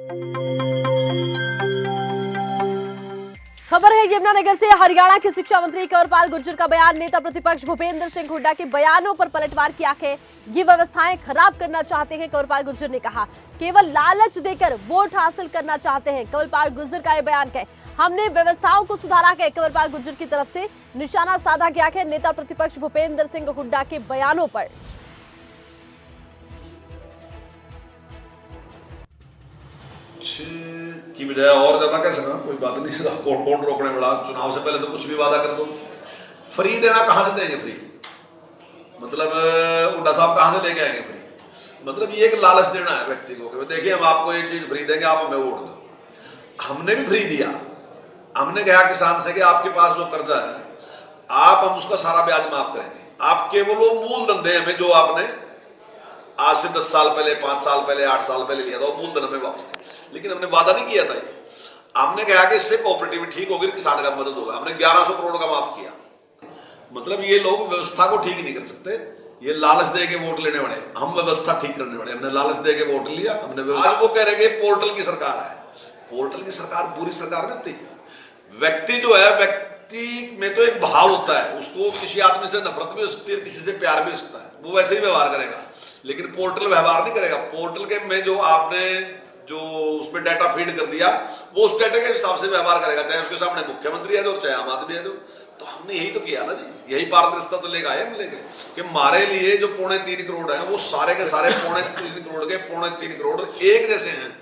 खबर है यमुनानगर से। हरियाणा के शिक्षा मंत्री कंवरपाल गुर्जर का बयान। नेता प्रतिपक्ष भूपेंद्र सिंह हुड्डा के बयानों पर पलटवार किया है। ये व्यवस्थाएं खराब करना चाहते हैं, कंवरपाल गुर्जर ने कहा। केवल लालच देकर वोट हासिल करना चाहते हैं, कंवरपाल गुर्जर का यह बयान है। हमने व्यवस्थाओं को सुधारा है, कंवरपाल गुर्जर की तरफ से निशाना साधा गया है नेता प्रतिपक्ष भूपेंद्र सिंह हुड्डा के बयानों पर। की बजाय और ज्यादा कह सका कोई बात नहीं, कौन रोकने वाला। चुनाव से पहले तो कुछ भी वादा कर दो। फ्री देना कहां से देंगे? फ्री मतलब हुड्डा साहब कहां से लेके आएंगे फ्री? मतलब ये एक लालच देना है व्यक्ति को। देखिए हम आपको एक चीज फ्री देंगे, आप हमें वोट दो। हमने भी फ्री दिया। हमने कहा किसान से कि आपके पास जो कर्जा है हम उसका सारा ब्याज माफ करेंगे। आप केवल वो मूलधन दें हमें जो आपने आज से 10 साल पहले, 5 साल पहले, 8 साल पहले लिया था, वो मूलधन हमें वापस दें। लेकिन हमने वादा नहीं किया था ये। हमने कहा कि इससे कोऑपरेटिव ठीक होगी, किसान का मदद होगा। हमने 1100 करोड़ का माफ किया। मतलब ये लोग व्यवस्था को ठीक नहीं कर सकते। ये लालच दे के वोट लेने वाले, हम व्यवस्था ठीक करने वाले। हमने लालच दे के वोट लिया। हमने वो कह रहे हैं पोर्टल की सरकार है। पोर्टल की सरकार बुरी सरकार नहीं होती। व्यक्ति जो है, व्यक्ति में तो एक भाव होता है, उसको किसी आदमी से नफरत भी हो सकती है, किसी से प्यार भी हो सकता है, वो वैसे ही व्यवहार करेगा। लेकिन पोर्टल व्यवहार नहीं करेगा। पोर्टल के में जो आपने जो उसमें डाटा फीड कर दिया, वो उस डाटा के हिसाब से व्यवहार करेगा, चाहे उसके सामने मुख्यमंत्री है जो, चाहे आम आदमी है जो। तो हमने यही तो किया ना जी, यही पारदर्शिता तो लेकर आए हम लेके कि हमारे लिए जो 3.25 करोड़ है वो सारे के सारे 3.25 करोड़ के 3.25 करोड़ एक जैसे हैं।